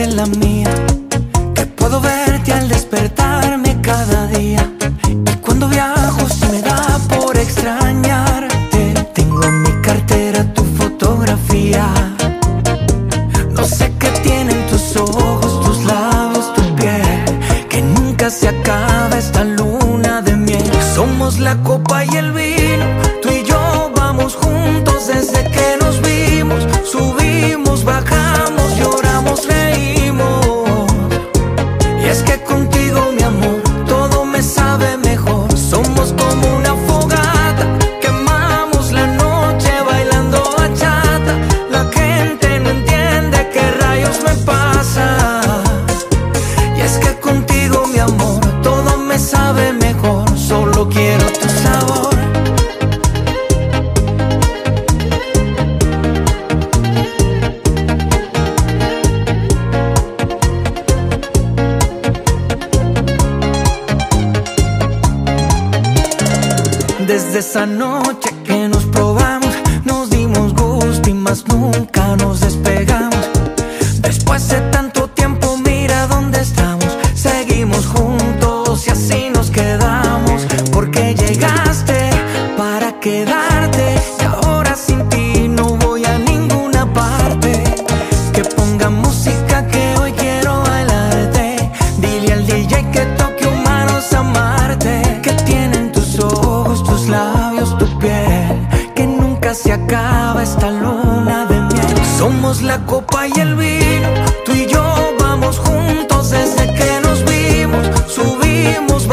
hacerte la mía, que puedo verte al despertarme cada día. Y cuando viajo si me da por extrañarte. Tengo en mi cartera tu fotografía. No sé qué tienen tus ojos, tus labios, tu piel, que nunca se acaba esta luna de miel. Somos la copa y el vino, tú y yo vamos juntos desde que nos vimos. Subimos, bajamos, lloramos, reímos. Y es que contigo, mi amor, todo me sabe mejor. Somos como una fogata, quemamos la noche bailando bachata. La gente no entiende qué rayos me pasa. Y es que contigo, mi amor, todo me sabe mejor. Solo quiero tu sabor. Desde esa noche que nos probamos, nos dimos gusto y más nunca nos despegamos. Después de tanto tiempo, mira dónde estamos. Seguimos juntos y así nos quedamos. Porque llegaste para quedarte y ahora sin ti no voy a ninguna parte. Que ponga música que hoy quiero bailarte. Dile al DJ que toque humanos amarte. Que tienen tus ojos, tus labios, tu piel, que nunca se acaba esta luna de miel. Somos la copa y el vino, tú y yo vamos juntos desde que nos vimos. Subimos,